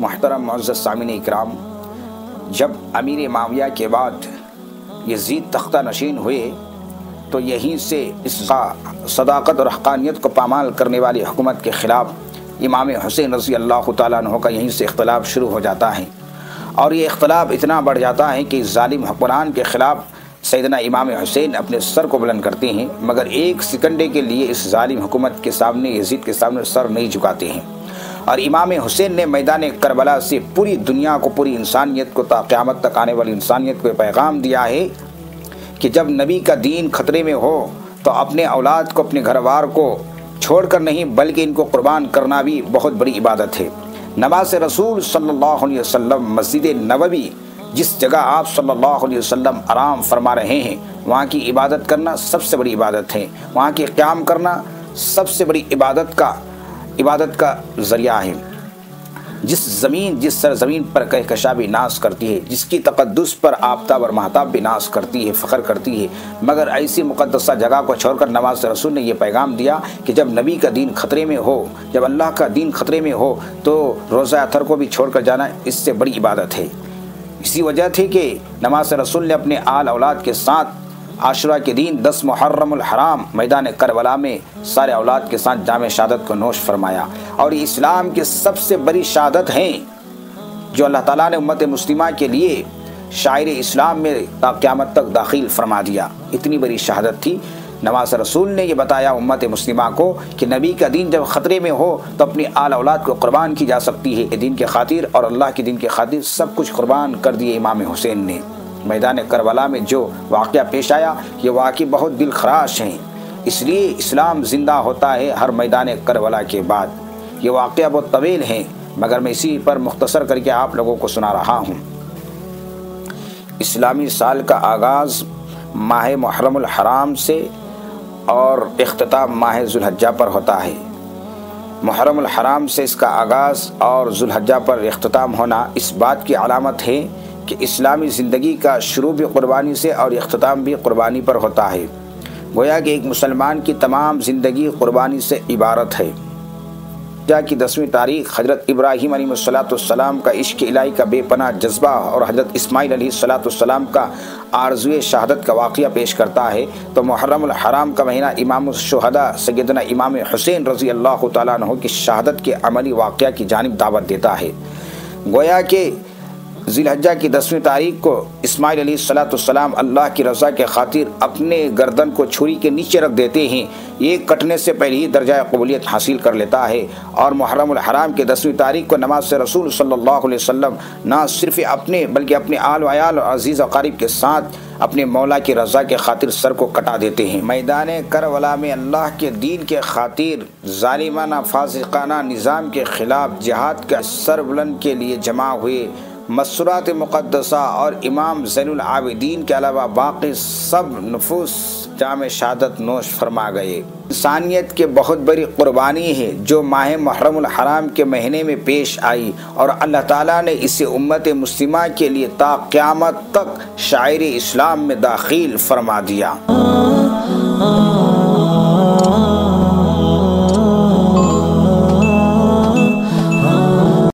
محترم معزز سامعین اکرام، جب امیر معاویہ کے بعد یزید تختہ نشین ہوئے تو یہیں سے اس صداقت اور حقانیت کو پامال کرنے والی حکومت کے خلاف امام حسین رضی اللہ تعالیٰ عنہ کا یہیں سے اختلاف شروع ہو جاتا ہے، اور یہ اختلاف اتنا بڑھ جاتا ہے کہ اس ظالم حکمران کے خلاف سیدنا امام حسین اپنے سر کو بلند کرتے ہیں، مگر ایک سکنڈے کے لیے اس ظالم حکومت کے سامنے، یزید کے سامنے سر نہیں جھکاتے ہیں۔ اور امام حسین نے میدان کربلا سے پوری دنیا کو، پوری انسانیت کو، تا قیامت تک آنے والی انسانیت کو پیغام دیا ہے کہ جب نبی کا دین خطرے میں ہو تو اپنے اولاد کو، اپنے گھر بار کو چھوڑ کر نہیں بلکہ ان کو قربان کرنا بھی بہت بڑی عبادت ہے۔ نماز رسول صلی اللہ علیہ وسلم، مسجد نبوی، جس جگہ آپ صلی اللہ علیہ وسلم آرام فرما رہے ہیں، وہاں کی عبادت کرنا سب سے بڑی عبادت ہے، وہاں کی قیام کرنا سب سے بڑی عبادت کا ذریعہ ہے۔ جس سرزمین پر کہکشاں بھی ناز کرتی ہے، جس کی تقدس پر آفتاب اور مہتاب بھی ناز کرتی ہے، فخر کرتی ہے، مگر ایسی مقدسہ جگہ کو چھوڑ کر نماز رسول نے یہ پیغام دیا کہ جب نبی کا دین خطرے میں ہو، جب اللہ کا دین خطرے میں ہو تو روزہ اطہر کو بھی چھوڑ کر جانا اس سے بڑی عبادت ہے۔ اسی وجہ تھی کہ نماز رسول نے اپنے آل اولاد کے ساتھ عاشورہ کے دن 10 محرم الحرام میدان کربلا میں سارے اولاد کے ساتھ جام شہادت کو نوش فرمایا، اور یہ اسلام کی سب سے بڑی شہادت ہیں جو اللہ تعالیٰ نے امت مسلمہ کے لیے شاعر اسلام میں تا قیامت تک داخل فرما دیا۔ اتنی بڑی شہادت تھی۔ نماز رسول نے یہ بتایا امت مسلمہ کو کہ نبی کا دین جب خطرے میں ہو تو اپنی آل اولاد کو قربان کی جا سکتی ہے۔ دین کے خاطر اور اللہ کے دین کے خاطر سب کچھ قربان کر دیے امام حسین نے۔ میدان کربلا میں جو واقعہ پیش آیا، یہ واقعی بہت دل خراش ہیں، اس لیے اسلام زندہ ہوتا ہے ہر میدان کربلا کے بعد۔ یہ واقعہ بہت طویل ہیں مگر میں اسی پر مختصر کر کے آپ لوگوں کو سنا رہا ہوں۔ اسلامی سال کا آغاز ماہ محرم الحرام سے اور اختتام ماہ ذوالحجہ پر ہوتا ہے۔ محرم الحرام سے اس کا آغاز اور ذوالحجہ پر اختتام ہونا اس بات کی علامت ہے کہ اسلامی زندگی کا شروع بھی قربانی سے اور اختتام بھی قربانی پر ہوتا ہے۔ گویا کہ ایک مسلمان کی تمام زندگی قربانی سے عبارت ہے۔ کی 10ویں تاریخ حضرت ابراہیم علیہ السلام کا عشق الہی کا بے پناہ جذبہ اور حضرت اسماعیل علیہ السلام کا آرزوئے شہادت کا واقعہ پیش کرتا ہے، تو محرم الحرام کا مہینہ امام الشہداء سیدنا امام حسین رضی اللہ تعالیٰ عنہ کی شہادت کے عملی واقعہ کی جانب دعوت دیتا ہے۔ گویا کہ ذی الحجہ کی 10ویں تاریخ کو اسماعیل علیہ السلام اللہ کی رضا کے خاطر اپنے گردن کو چھری کے نیچے رکھ دیتے ہیں، یہ کٹنے سے پہلے ہی درجہ قبولیت حاصل کر لیتا ہے۔ اور محرم الحرام کے 10ویں تاریخ کو نماز رسول صلی اللہ علیہ وسلم نہ صرف اپنے بلکہ اپنے آل و عیال اور عزیز و قریب کے ساتھ اپنے مولا کی رضا کے خاطر سر کو کٹا دیتے ہیں۔ میدان کربلا میں اللہ کے دین کے خاطر ظالمانہ فاسقانہ نظام کے خلاف جہاد کا سر بلند کے لیے جمع ہوئے مسورات مقدسہ اور امام زین العابدین کے علاوہ باقی سب نفوس جام شہادت نوش فرما گئے۔ انسانیت کے بہت بڑی قربانی ہے جو ماہ محرم الحرام کے مہینے میں پیش آئی، اور اللہ تعالیٰ نے اسے امت مسلمہ کے لیے تا قیامت تک شاعر اسلام میں داخل فرما دیا۔